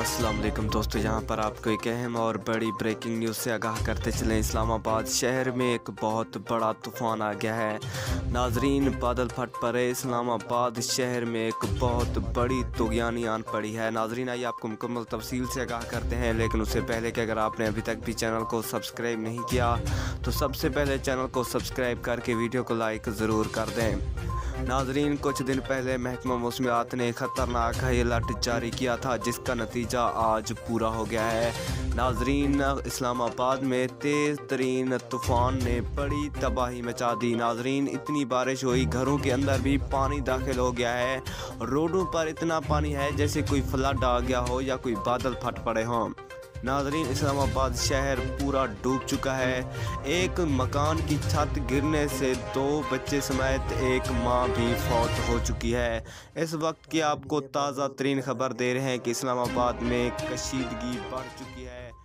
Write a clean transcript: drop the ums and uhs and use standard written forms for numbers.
अस्सलाम वालेकुम दोस्तों, यहाँ पर आपको एक अहम और बड़ी ब्रेकिंग न्यूज़ से आगाह करते चलें। इस्लामाबाद शहर में एक बहुत बड़ा तूफ़ान आ गया है। नाजरीन, बादल फट पड़े, इस्लामाबाद शहर में एक बहुत बड़ी तूफ़ानी आन पड़ी है। नाजरीन, आइए आपको मुकम्मल तफसील से आगाह करते हैं, लेकिन उससे पहले कि अगर आपने अभी तक भी चैनल को सब्सक्राइब नहीं किया तो सबसे पहले चैनल को सब्सक्राइब करके वीडियो को लाइक ज़रूर कर दें। नाजरीन, कुछ दिन पहले महकमा मौसमियात ने खतरनाक हाई अलर्ट जारी किया था, जिसका नतीजा आज पूरा हो गया है। नाजरीन, इस्लामाबाद में तेज़ तरीन तूफ़ान ने बड़ी तबाही मचा दी। नाजरीन, इतनी बारिश हुई, घरों के अंदर भी पानी दाखिल हो गया है। रोडों पर इतना पानी है जैसे कोई फ्लड आ गया हो या कोई बादल फट पड़े हों। नाजरीन, इस्लामाबाद शहर पूरा डूब चुका है। एक मकान की छत गिरने से 2 बच्चे समेत एक मां भी फौत हो चुकी है। इस वक्त की आपको ताज़ा तरीन खबर दे रहे हैं कि इस्लामाबाद में कशीदगी बढ़ चुकी है।